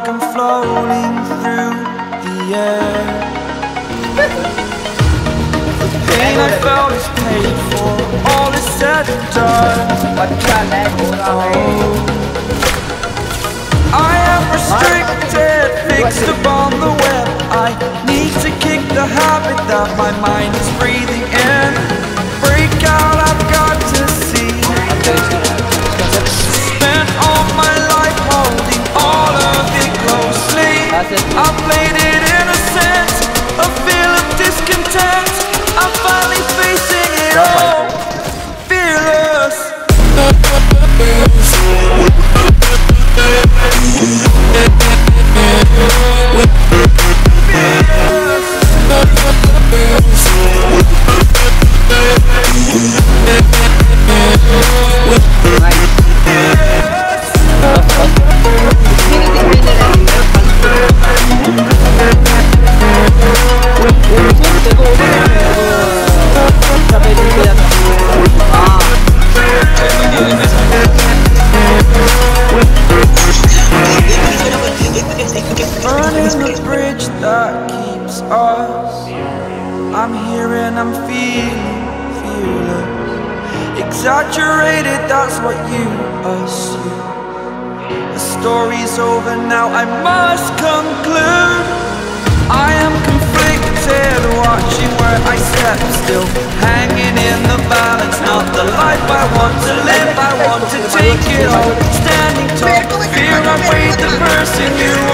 like I'm floating through the air. The pain I felt is paid for, all is said and done. I am restricted, fixed upon the web. I need to kick the habit that my mind is breathing in. Break out, I've got to see. Spent all my life holding all of it closely. I played it innocent, a feel of discontent. I'm finally facing it all, fearless. Burning the bridge that keeps us. I'm here and I'm feeling fearless. Exaggerated, that's what you assume. The story's over now, I must conclude. I am conflicted, watching where I step still, hanging in the balance. Not the life I want to live, I want to take it all. Standing tall, fear I weighed the person you